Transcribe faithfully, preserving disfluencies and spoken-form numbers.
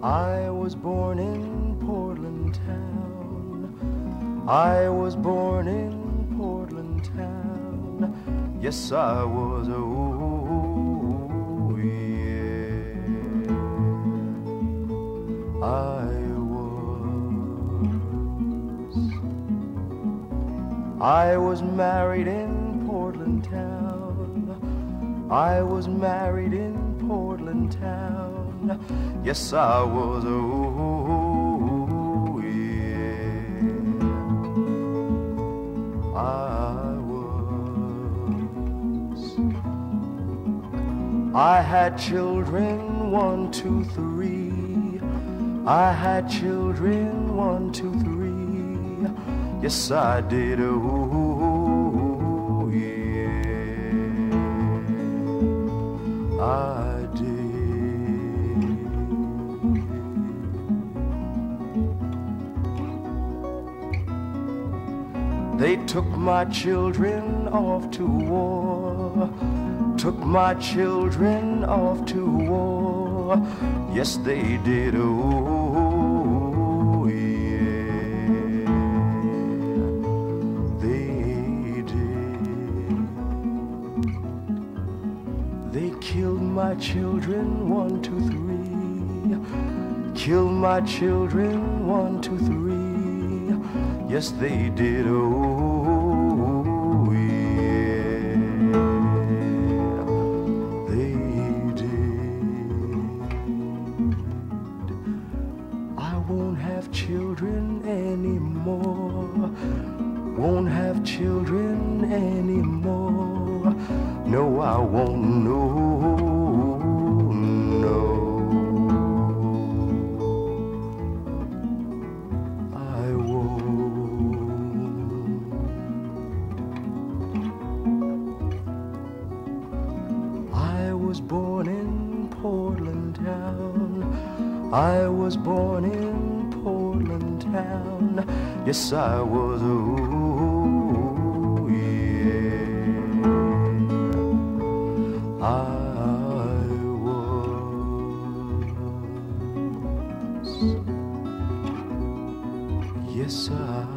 I was born in Portland town. I was born in Portland town. Yes, I was. Oh, yeah. I was. I was married in Portland town. I was married in Portland town. Yes, I was. Oh, yeah. I was. I had children, one, two, three. I had children, one, two, three. Yes, I did. Oh, yeah. I did. They took my children off to war, took my children off to war. Yes, they did. Oh, yeah. They did. They killed my children, one, two, three. Killed my children, one, two, three. Yes, they did. Oh, yeah. They did. I won't have children anymore. Won't have children anymore. No, I won't. No, no. I was born in Portland town. I was born in Portland town. Yes, I was. Oh, yeah. I was. Yes, I